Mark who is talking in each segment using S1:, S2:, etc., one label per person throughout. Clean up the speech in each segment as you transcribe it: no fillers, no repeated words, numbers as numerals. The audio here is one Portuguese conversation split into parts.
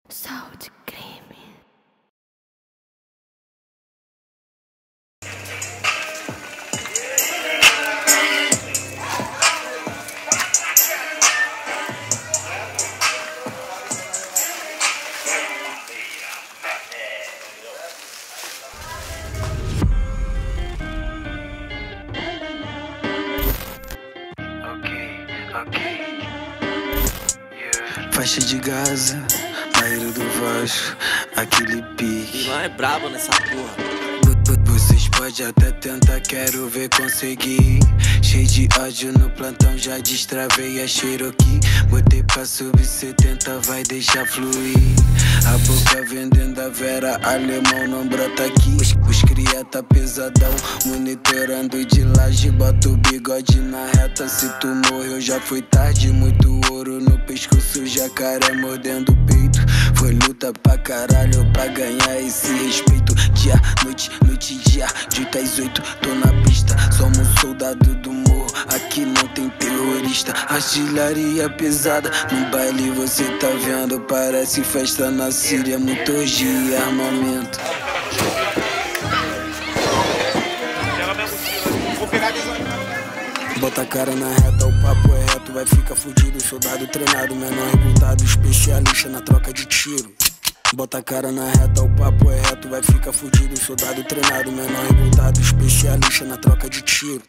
S1: Saúde creme.
S2: Faixa de Gaza, Maíra do Vasco, aquele pique.
S3: Vilão é brabo nessa porra.
S2: Vocês podem até tentar, quero ver conseguir. Cheio de ódio no plantão, já destravei a Cherokee. Botei pra subir 70, vai deixar fluir. A boca vendendo a Vera, alemão não brota aqui. Os cria tá pesadão, monitorando de laje. Bota o bigode na reta, se tu morreu já foi tarde. Muito ouro no pescoço, jacaré mordendo o peito. Foi luta pra caralho pra ganhar esse respeito. Dia, noite, noite e dia, de 8 às 8, tô na pista. Somos soldado do morro, aqui não tem terrorista. Artilharia pesada, no baile você tá vendo. Parece festa na Síria, muito orgia e armamento. Bota a cara na reta, o papo é reto, vai ficar fudido. Soldado treinado, menor recrutado, especialista na troca de tiro. Bota a cara na reta, o papo é reto, vai ficar fudido. Soldado treinado, menor recrutado, especialista na troca de tiro.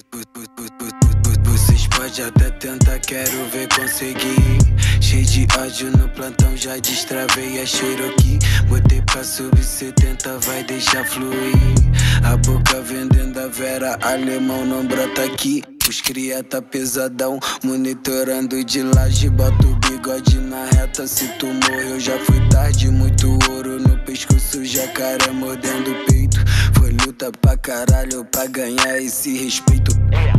S2: Vocês podem até tentar, quero ver conseguir. Cheio de ódio no plantão, já destravei a Cherokee. Botei pra subir 70, vai deixar fluir. A boca vendendo a Vera, alemão não brota aqui. Os cria tá pesadão, monitorando de laje. Bota o bigode na reta, se tu morreu já foi tarde. Muito ouro no pescoço, jacaré mordendo o peito. Foi luta pra caralho pra ganhar esse respeito.